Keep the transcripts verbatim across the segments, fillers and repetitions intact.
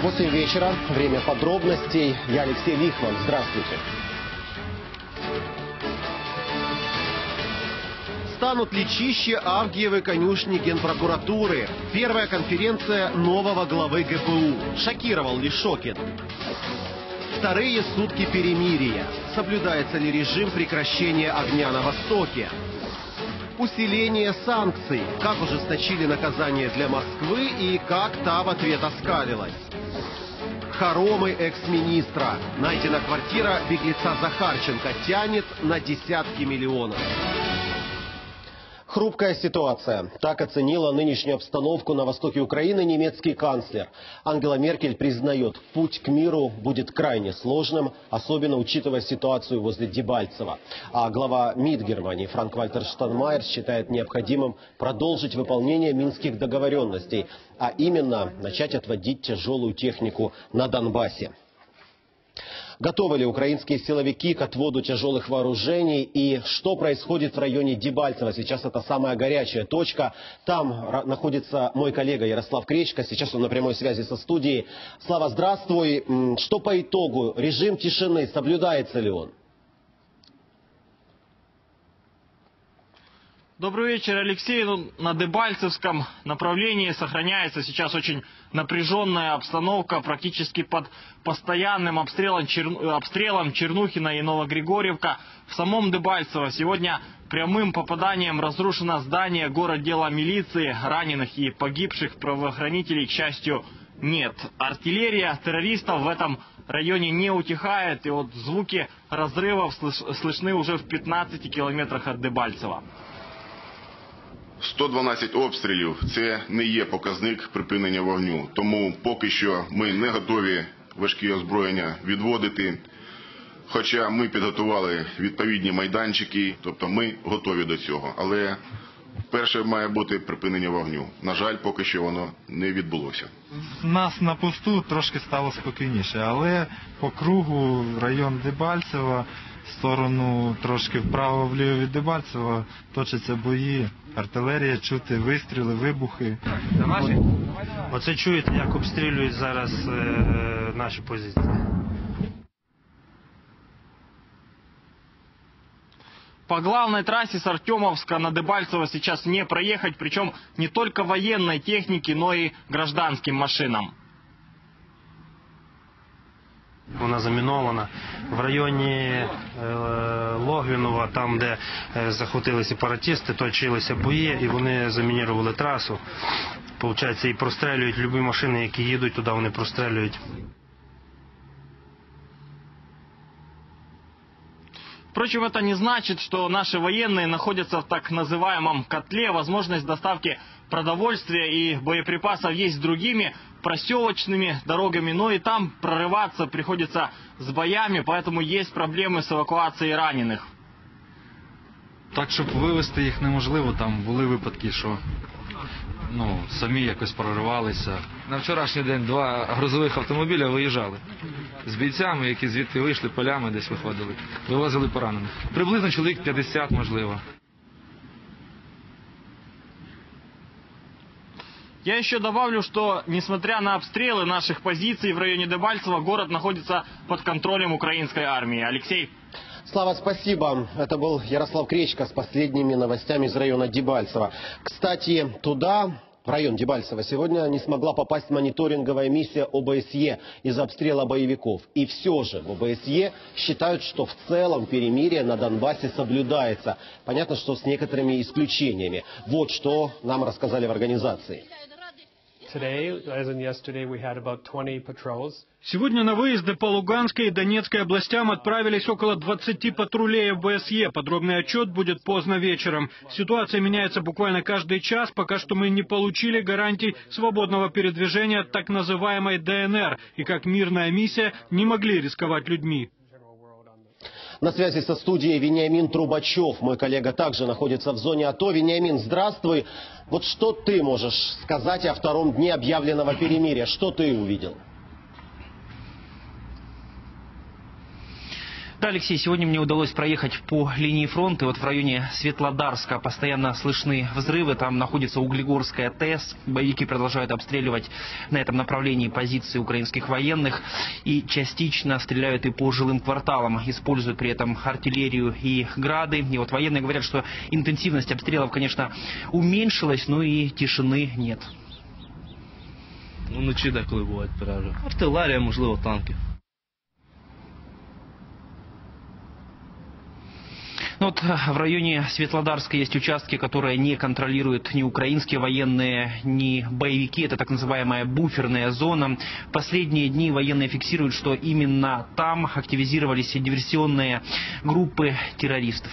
восемь вечера. Время подробностей. Я Алексей Вихман. Здравствуйте. Станут ли чище Авгиевы конюшни Генпрокуратуры? Первая конференция нового главы ГПУ. Шокировал ли Шокин? Вторые сутки перемирия. Соблюдается ли режим прекращения огня на Востоке? Усиление санкций. Как ужесточили наказание для Москвы и как та в ответ оскалилась? Хоромы экс-министра. Найдена квартира беглеца Захарченко. Тянет на десятки миллионов. Хрупкая ситуация. Так оценила нынешнюю обстановку на востоке Украины немецкий канцлер. Ангела Меркель признает, путь к миру будет крайне сложным, особенно учитывая ситуацию возле Дебальцева. А глава МИД Германии Франк-Вальтер Штайнмайер считает необходимым продолжить выполнение минских договоренностей, а именно начать отводить тяжелую технику на Донбассе. Готовы ли украинские силовики к отводу тяжелых вооружений и что происходит в районе Дебальцева? Сейчас это самая горячая точка. Там находится мой коллега Ярослав Кречко. Сейчас он на прямой связи со студией. Слава, здравствуй. Что по итогу? Режим тишины, соблюдается ли он? Добрый вечер, Алексей. Ну, на Дебальцевском направлении сохраняется сейчас очень напряженная обстановка, практически под постоянным обстрелом, Чер... обстрелом Чернухина и Новогригорьевка. В самом Дебальцево сегодня прямым попаданием разрушено здание городдела милиции. Раненых и погибших правоохранителей, к счастью, нет. Артиллерия террористов в этом районе не утихает, и вот звуки разрывов слышны уже в пятнадцати километрах от Дебальцева. сто дванадцять обстрілів – це не є показник припинення вогню. Тому поки що ми не готові важкі озброєння відводити. Хоча ми підготували відповідні майданчики, тобто ми готові до цього. Але перше має бути припинення вогню. На жаль, поки що воно не відбулося. У нас на посту трошки стало спокійніше, але по кругу район Дебальцева, в сторону трошки вправо-вліво від Дебальцева точаться бої. Артилерія, чути вистріли, вибухи. Оце чуєте, як обстрілюють зараз е, наші позиції. По главной трассе с Артемовска на Дебальцево сейчас не проехать, причем не только военной технике, но и гражданским машинам. Вона замінована. В районі е, Логвінова, там де е, захватили сепаратисти, точилися бої і вони замінірували трасу. Получається, і прострелюють любі машини, які їдуть туди, вони прострелюють. Впрочем, это не значит, что наши военные находятся в так называемом котле. Возможность доставки продовольствия и боеприпасов есть другими проселочными дорогами, но и там прорываться приходится с боями, поэтому есть проблемы с эвакуацией раненых. Так, щоб вивезти їх неможливо, там були випадки, що ну, самі якось проривалися. На вчорашній день два грузових автомобіля виїжджали з бійцями, які звідти вийшли, полями десь виходили, вивозили поранених. Приблизно чоловік п'ятдесят, можливо. Я еще добавлю, что, несмотря на обстрелы наших позиций в районе Дебальцева, город находится под контролем украинской армии. Алексей. Слава, спасибо. Это был Ярослав Кречко с последними новостями из района Дебальцева. Кстати, туда, в район Дебальцева, сегодня не смогла попасть мониторинговая миссия О Бэ С Е из-за обстрела боевиков. И все же в О Бэ С Е считают, что в целом перемирие на Донбассе соблюдается. Понятно, что с некоторыми исключениями. Вот что нам рассказали в организации. Сегодня на выезды по Луганской и Донецкой областям отправились около двадцати патрулей О Бэ С Е. Подробный отчет будет поздно вечером. Ситуация меняется буквально каждый час. Пока что мы не получили гарантий свободного передвижения от так называемой Дэ Эн Эр. И как мирная миссия не могли рисковать людьми. На связи со студией Вениамин Трубачев. Мой коллега также находится в зоне АТО. Вениамин, здравствуй. Вот что ты можешь сказать о втором дне объявленного перемирия? Что ты увидел? Да, Алексей, сегодня мне удалось проехать по линии фронта. Вот в районе Светлодарска постоянно слышны взрывы. Там находится Углегорская ТЭС. Боевики продолжают обстреливать на этом направлении позиции украинских военных. И частично стреляют и по жилым кварталам. Используют при этом артиллерию и грады. И вот военные говорят, что интенсивность обстрелов, конечно, уменьшилась, но и тишины нет. Вночі деколи бувають перерви. Артилерія, можливо, танки. Ну вот в районе Светлодарска есть участки, которые не контролируют ни украинские военные, ни боевики. Это так называемая буферная зона. В последние дни военные фиксируют, что именно там активизировались диверсионные группы террористов.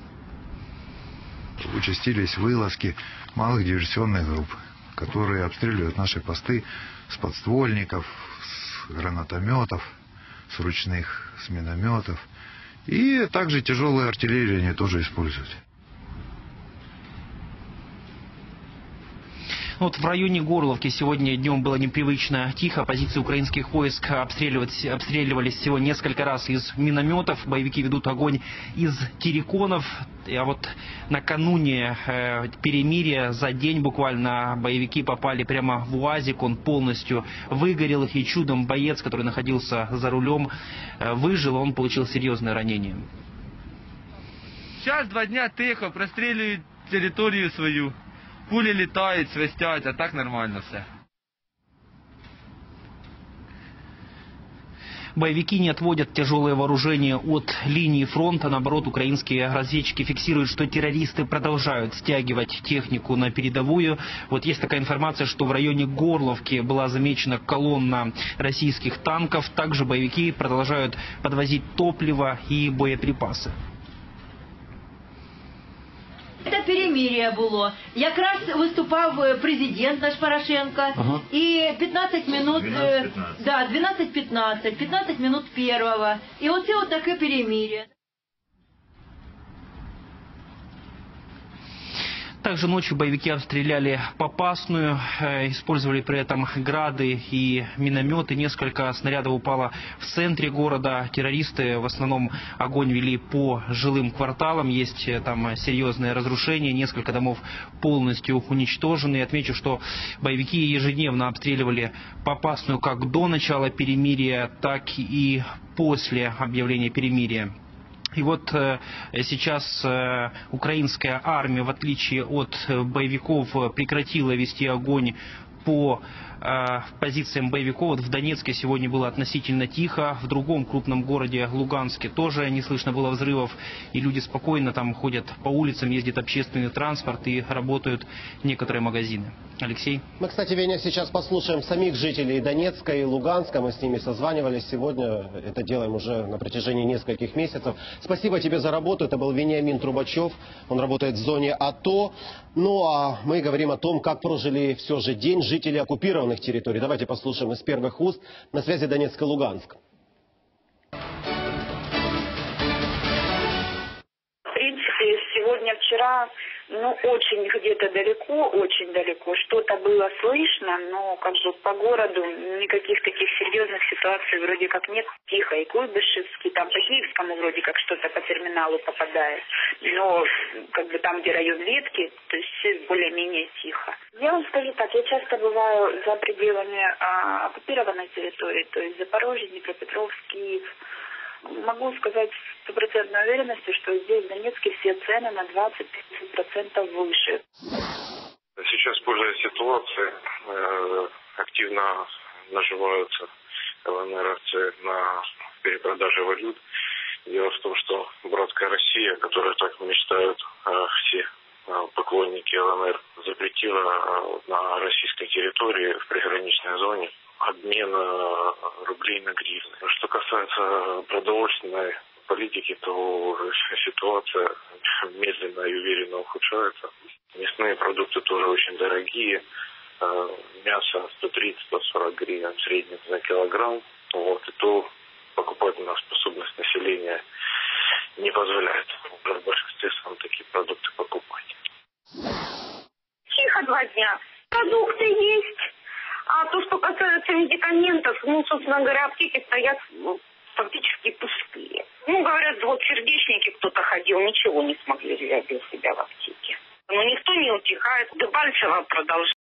Участились вылазки малых диверсионных групп, которые обстреливают наши посты с подствольников, с гранатометов, с ручных, с минометов. И также тяжелую артиллерию они тоже используют. Вот в районе Горловки сегодня днем было непривычно тихо. Позиции украинских войск обстреливались всего несколько раз из минометов. Боевики ведут огонь из терриконов. А вот накануне э, перемирия за день буквально боевики попали прямо в УАЗик. Он полностью выгорел. И чудом боец, который находился за рулем, э, выжил. Он получил серьезное ранение. Сейчас два дня тихо, простреливают территорию свою. Пули летают, свистят, а так нормально все. Боевики не отводят тяжелое вооружение от линии фронта. Наоборот, украинские разведчики фиксируют, что террористы продолжают стягивать технику на передовую. Вот есть такая информация, что в районе Горловки была замечена колонна российских танков. Также боевики продолжают подвозить топливо и боеприпасы. Це перемир'я було. Якраз виступав президент наш Порошенко. Ага. І пятнадцать минут, двенадцать пятнадцать. Да, двенадцать пятнадцать, пятнадцать минут первого. І оце от таке перемир'я. Также ночью боевики обстреляли Попасную, использовали при этом грады и минометы. Несколько снарядов упало в центре города. Террористы в основном огонь вели по жилым кварталам. Есть там серьезные разрушения. Несколько домов полностью уничтожены. Отмечу, что боевики ежедневно обстреливали Попасную как до начала перемирия, так и после объявления перемирия. И вот э, сейчас э, украинская армия, в отличие от боевиков, прекратила вести огонь по э, позициям боевиков. Вот в Донецке сегодня было относительно тихо, в другом крупном городе Луганске тоже не слышно было взрывов, и люди спокойно там ходят по улицам, ездит общественный транспорт и работают некоторые магазины. Алексей? Мы, кстати, Веня, сейчас послушаем самих жителей Донецка и Луганска. Мы с ними созванивались сегодня. Это делаем уже на протяжении нескольких месяцев. Спасибо тебе за работу. Это был Вениамин Трубачев. Он работает в зоне АТО. Ну, а мы говорим о том, как прожили все же день жители оккупированных территорий. Давайте послушаем из первых уст. На связи Донецк и Луганск. В принципе, сегодня-вчера, ну, очень где-то далеко, очень далеко, что-то было слышно, но как бы по городу никаких таких серьезных ситуаций вроде как нет. Тихо, и Куйбышевский, там по Киевскому вроде как что-то по терминалу попадает, но как бы там, где район ветки, то есть все более-менее тихо. Я вам скажу так, я часто бываю за пределами а, оккупированной территории, то есть Запорожье, Днепропетровск, Киев. Могу сказать с стопроцентной уверенностью, что здесь в Донецке все цены на двадцать-тридцать процентов выше. Сейчас, пользуясь ситуацией, э, активно наживаются ЛНРовцы на перепродаже валют. Дело в том, что братская Россия, которая так мечтают э, все э, поклонники ЛНР, запретила э, на российской территории в приграничной зоне обмен рублей на гривны. Что касается продовольственной политики, то ситуация медленно и уверенно ухудшается. Мясные продукты тоже очень дорогие. Мясо сто тридцать - сто сорок гривен в среднем за килограмм. Вот. И то покупательная способность населения не позволяет в большинстве стран такие продукты покупать. Тихо два дня. Продукты есть. А то, что касается медикаментов, ну, собственно говоря, аптеки стоят ну, фактически пустые. Ну, говорят, вот сердечники кто-то ходил, ничего не смогли для себя в аптеке. Но никто не утихает. Дебальцево продолжает.